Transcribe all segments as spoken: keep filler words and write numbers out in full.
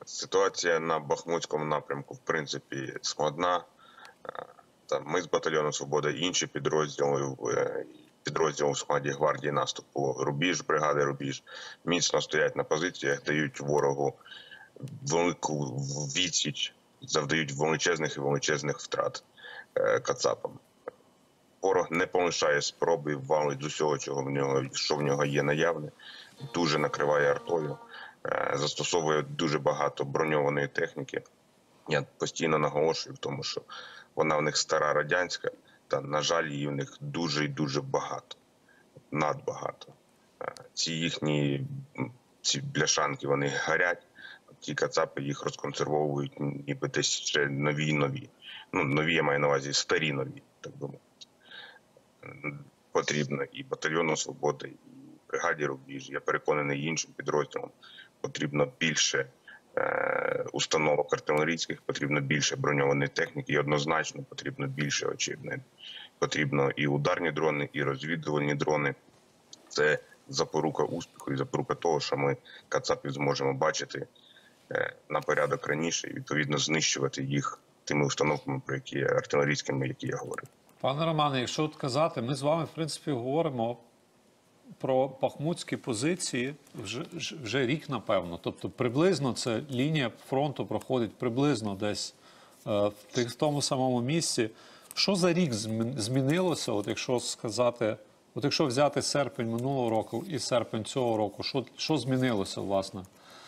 Ситуація на Бахмутському напрямку, в принципі, складна. Там ми з батальйону «Свобода» і інші підрозділи, підрозділи в складі гвардії наступу «Рубіж», бригади «Рубіж» міцно стоять на позиціях, дають ворогу велику відсіч, завдають величезних і величезних втрат кацапам. Ворог не полишає спроби, валить з усього, чого в нього, що в нього є наявне, дуже накриває артою, застосовує дуже багато броньованої техніки. Я постійно наголошую в тому, що вона в них стара радянська, та, на жаль, її в них дуже і дуже багато, надбагато. Ці їхні ці бляшанки, вони горять, ті кацапи їх розконсервовують, ніби десь ще нові і нові. Ну, нові, я маю на увазі, старі нові, так би мовити. Потрібно і батальйону «Свобода», і бригаді «Рубіж», я переконаний, іншим підрозділам потрібно більше е, установок артилерійських, потрібно більше броньованої техніки, і однозначно потрібно більше, очевидно. Потрібно і ударні дрони, і розвідувальні дрони. Це запорука успіху і запорука того, що ми кацапів зможемо бачити е, на порядок раніше і, відповідно, знищувати їх тими установками, про які артилерійськими, які я говорив. Пане Романе, якщо от казати, ми з вами, в принципі, говоримо про бахмутські позиції вже, вже рік, напевно. Тобто приблизно це лінія фронту проходить приблизно десь е, в тому самому місці. Що за рік змінилося, от якщо сказати, от якщо взяти серпень минулого року і серпень цього року, що, що змінилося, власне?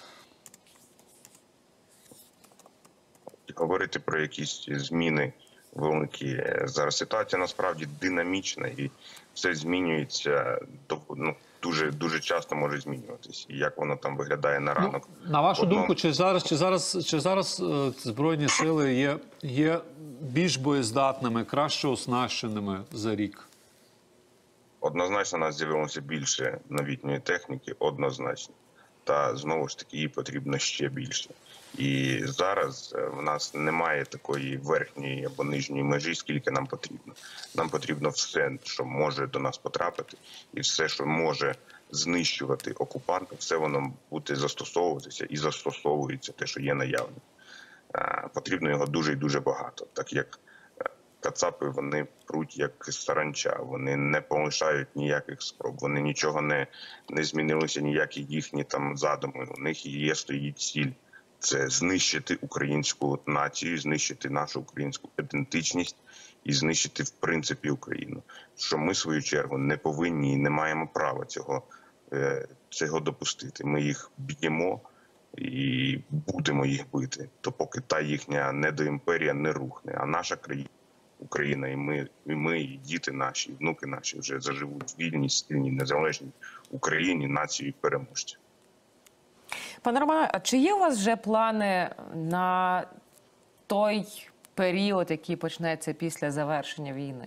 Говорити про якісь зміни великі. Зараз ситуація насправді динамічна і все змінюється, ну, дуже, дуже часто може змінюватись. І як воно там виглядає на ранок. Ну, на вашу Одно... думку, чи зараз, чи зараз, чи зараз е, Збройні сили є, є більш боєздатними, краще оснащеними за рік? Однозначно, у нас з'явилося більше новітньої техніки, однозначно. Та, знову ж таки, її потрібно ще більше. І зараз в нас немає такої верхньої або нижньої межі, скільки нам потрібно. Нам потрібно все, що може до нас потрапити, і все, що може знищувати окупанта, все воно буде застосовуватися і застосовується те, що є наявне. Потрібно його дуже і дуже багато, так як кацапи, вони пруть як саранча, вони не полишають ніяких спроб, вони нічого не, не змінилися, ніякі їхні там задуми. У них є, стоїть ціль. Це знищити українську націю, знищити нашу українську ідентичність і знищити, в принципі, Україну. Що ми, в свою чергу, не повинні і не маємо права цього, цього допустити. Ми їх б'ємо і будемо їх бити, допоки та їхня недоімперія не рухне. А наша країна, Україна, і ми, і ми, і діти наші, і внуки наші вже заживуть в вільній, сильній, незалежній Україні, нації переможців. Пане Романе, а чи є у вас вже плани на той період, який почнеться після завершення війни?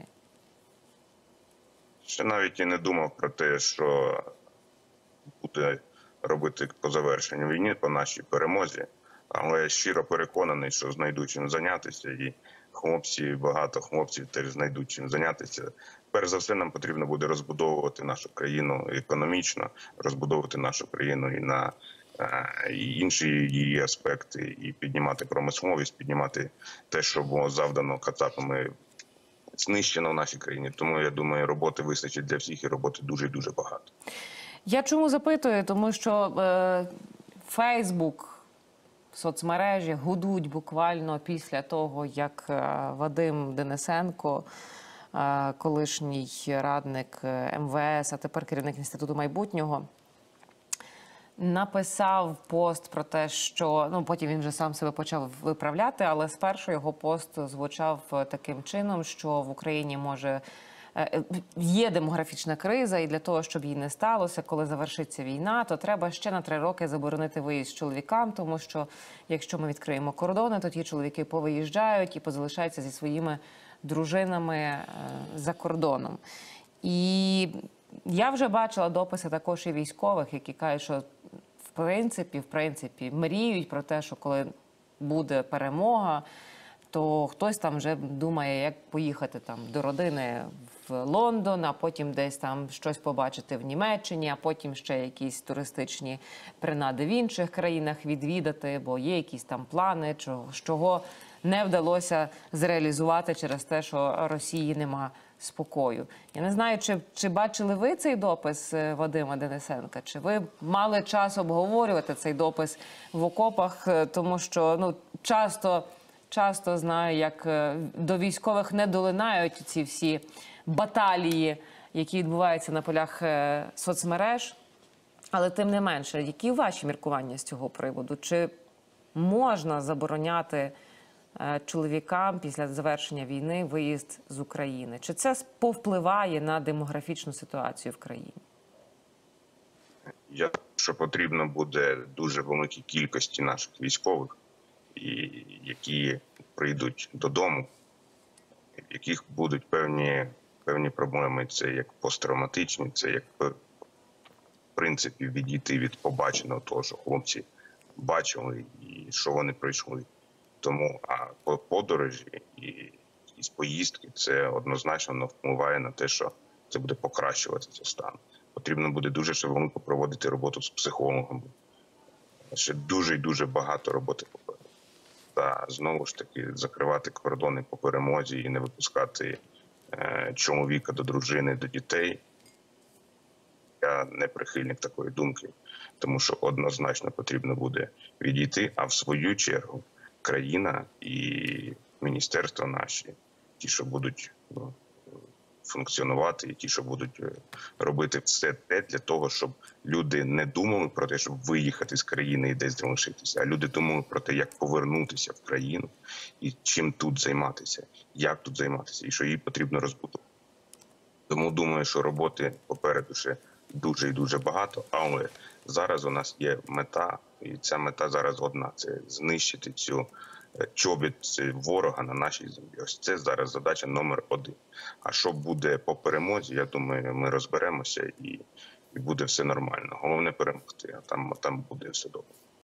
Ще навіть і не думав про те, що буде робити по завершенню війни, по нашій перемозі. Але я щиро переконаний, що знайдуть чим зайнятися, і хлопці, багато хлопців теж знайдуть чим зайнятися. Перш за все, нам потрібно буде розбудовувати нашу країну економічно, розбудовувати нашу країну і на і інші її аспекти, і піднімати промисловість, піднімати те, що було завдано кацапами, знищено в нашій країні. Тому, я думаю, роботи вистачить для всіх, і роботи дуже і дуже багато. Я чому запитую? Тому що е, Фейсбук, соцмережі гудуть буквально після того, як е, Вадим Денисенко, е, колишній радник ем ве ес, а тепер керівник Інституту майбутнього, написав пост про те, що, ну, потім він вже сам себе почав виправляти, але спершу його пост звучав таким чином, що в Україні може є демографічна криза, і для того, щоб її не сталося, коли завершиться війна, то треба ще на три роки заборонити виїзд чоловікам, тому що якщо ми відкриємо кордони, то ті чоловіки повиїжджають і позалишаються зі своїми дружинами за кордоном. І я вже бачила дописи також і військових, які кажуть, що в принципі, в принципі, мріють про те, що коли буде перемога, то хтось там вже думає, як поїхати там до родини в Лондон, а потім десь там щось побачити в Німеччині, а потім ще якісь туристичні принади в інших країнах відвідати, бо є якісь там плани, чого, чого не вдалося зреалізувати через те, що Росії нема спокою. Я не знаю, чи, чи бачили ви цей допис е, Вадима Денисенка, чи ви мали час обговорювати цей допис в окопах, е, тому що ну, часто, часто знаю, як е, до військових не долинають ці всі баталії, які відбуваються на полях е, соцмереж. Але тим не менше, які ваші міркування з цього приводу? Чи можна забороняти е, чоловікам після завершення війни виїзд з України? Чи це повпливає на демографічну ситуацію в країні? Я думаю, що потрібно буде дуже великій кількості наших військових, і які прийдуть додому, в яких будуть певні, певні проблеми. Це як посттравматичні, це як в принципі відійти від побаченого того, що хлопці бачили і що вони пройшли. Тому а по подорожі і якісь поїздки це однозначно впливає на те, що це буде покращуватися стан. Потрібно буде дуже ще велико проводити роботу з психологами. Ще дуже і дуже багато роботи попереду. Та знову ж таки закривати кордони по перемозі і не випускати е, чоловіка до дружини, до дітей. Я не прихильник такої думки, тому що однозначно потрібно буде відійти, а в свою чергу країна і міністерства наші, ті, що будуть ну, функціонувати, і ті, що будуть робити все те для того, щоб люди не думали про те, щоб виїхати з країни і десь залишитися, а люди думали про те, як повернутися в країну і чим тут займатися, як тут займатися, і що їй потрібно розбудовувати. Тому думаю, що роботи попереду ще дуже і дуже багато, але зараз у нас є мета, і ця мета зараз одна – це знищити цю чобіт ворога на нашій землі. Ось це зараз задача номер один. А що буде по перемозі, я думаю, ми розберемося і, і буде все нормально. Головне перемогти, а там, а там буде все добре.